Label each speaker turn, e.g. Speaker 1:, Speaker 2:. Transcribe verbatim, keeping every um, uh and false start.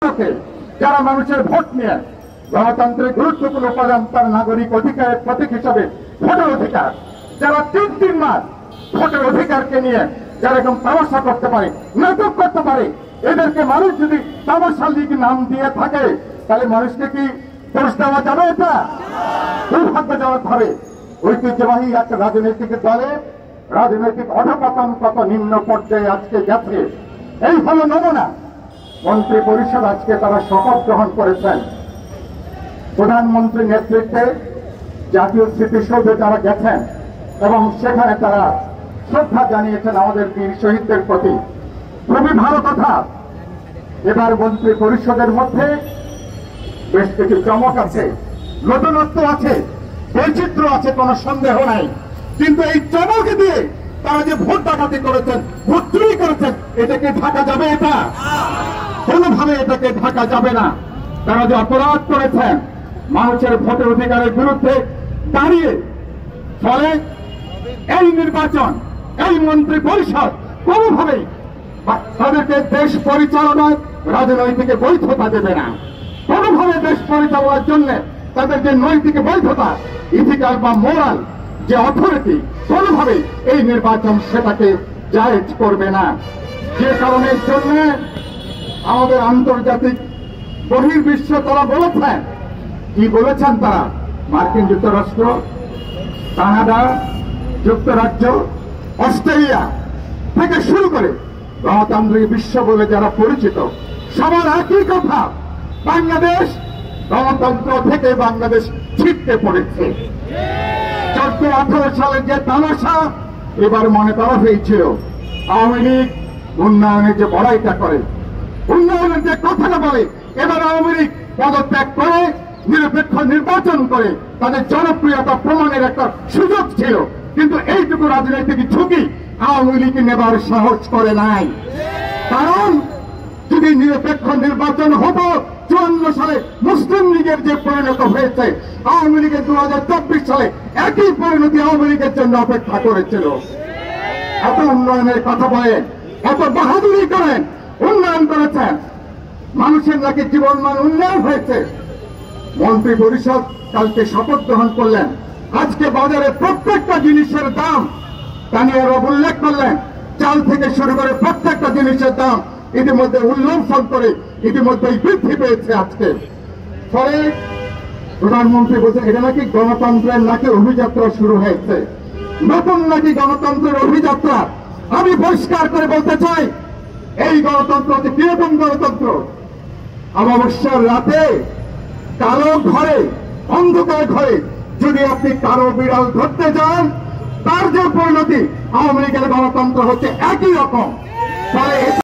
Speaker 1: যারা মানুষের ভোট নিয়ে গণতন্ত্রের গুরুত্বপূর্ণ উপাদান তার নাগরিক অধিকারের প্রতীক হিসাবে ভোটের অধিকার, যারা তিন তিন মাস ভোটের অধিকারকে নিয়ে যারা এরকম তামাশা করতে পারে, নাটক করতে পারে, এদেরকে মানুষ যদি তামাশা লীগ নাম দিয়ে থাকে তাহলে মানুষকে কি দোষ দেওয়া যাবে? এটা দুর্ভাগ্যজনক ভাবে ঐতিহ্যবাহী একটা রাজনৈতিক দলে রাজনৈতিক অধঃপতন কত নিম্ন পর্যায়ে আজকে গেছে। এই হলো নমুনা। মন্ত্রী পরিষদ আজকে তারা শপথ গ্রহণ করেছেন, প্রধানমন্ত্রীর নেতৃত্বে জাতীয় স্মৃতিসৌধে তারা গেছেন এবং সেখানে তারা শ্রদ্ধা জানিয়েছেন আমাদের বীর শহীদদের প্রতি। খুবই ভালো কথা। এবার মন্ত্রী পরিষদের মধ্যে বেশ কিছু চমক আছে, নতুনত্ব আছে, বৈচিত্র্য আছে, কোনো সন্দেহ নাই। কিন্তু এই চমক দিয়ে তারা যে ভোট ডাকাতি করেছেন, ভোট চুরি করেছেন, এটাকে ঢাকা যাবে? এটা কোনোভাবে এটাকে ঢাকা যাবে না। তারা যে অপরাধ করেছেন মানুষের ভোটের অধিকারের বিরুদ্ধে দাঁড়িয়ে, ফলে এই নির্বাচন, এই মন্ত্রী পরিষদ কোনোভাবেই তাদেরকে দেশ পরিচালনায় রাজনৈতিক বৈধতা দেবে না। কোনোভাবে দেশ পরিচালনার জন্য তাদের যে নৈতিক বৈধতা, ইথিক্যাল বা মোরাল যে অথরিটি, কোনোভাবে এই নির্বাচন সেটাকে জায়েজ করবে না। যে কারণের জন্য আমাদের আন্তর্জাতিক বহির্বিশ্ব তারা বলেছেন, কি বলেছেন তারা? মার্কিন যুক্তরাষ্ট্র, কানাডা, যুক্তরাজ্য, অস্ট্রেলিয়া থেকে শুরু করে গণতান্ত্রিক বিশ্ব বলে যারা পরিচিত, সবার একই কথা, বাংলাদেশ গণতন্ত্র থেকে বাংলাদেশ ছিটকে পড়েছে। চোদ্দ আঠারো সালের যে তামাশা এবার মনে করা হয়েছিল, আওয়ামী লীগ উন্নয়নের যে বড়াইটা করে, উন্নয়নের যে কথাটা বলে, এবার আওয়ামী লীগ পদত্যাগ করে নিরপেক্ষ নির্বাচন করে তাদের জনপ্রিয়তা প্রমাণের একটা সুযোগ ছিল। কিন্তু এইটুকু রাজনৈতিক ঝুঁকি আওয়ামী লীগ নেবার সাহস করে নাই। কারণ যদি নিরপেক্ষ নির্বাচন হতো, চুয়ান্ন সালে মুসলিম লীগের যে পরিণত হয়েছে, আওয়ামী লীগের দু হাজার চব্বিশ সালে একই পরিণতি আওয়ামী লীগের জন্য অপেক্ষা করেছিল। এত উন্নয়নের কথা বলেন, এত বাহাদুরি করেন, উন্নয়ন করেছেন, মানুষের নাকি জীবনমান উন্নয়ন হয়েছে। মন্ত্রী পরিষদ কালকে শপথ গ্রহণ করলেন, আজকে বাজারে প্রত্যেকটা জিনিসের দাম তানিয়ার উল্লেখ করলেন, চাল থেকে শুরু করে প্রত্যেকটা জিনিসের দাম ইতিমধ্যে উল্লঙ্ঘন করে ইতিমধ্যেই বৃদ্ধি পেয়েছে আজকে। ফলে প্রধানমন্ত্রী বলছেন এটা নাকি গণতন্ত্রের নাকি অভিযাত্রা শুরু হয়েছে, নতুন নাকি গণতন্ত্রের অভিযাত্রা। আমি পরিষ্কার করে বলতে চাই, এই গণতন্ত্র হচ্ছে কিরকম গণতন্ত্র? অমাবস্যার রাতে কালো ঘরে, অন্ধকার ঘরে যদি আপনি কারো বিড়াল ধরতে যান, তার যে পরিণতি আওয়ামী লীগের গণতন্ত্র হচ্ছে একই রকম। ফলে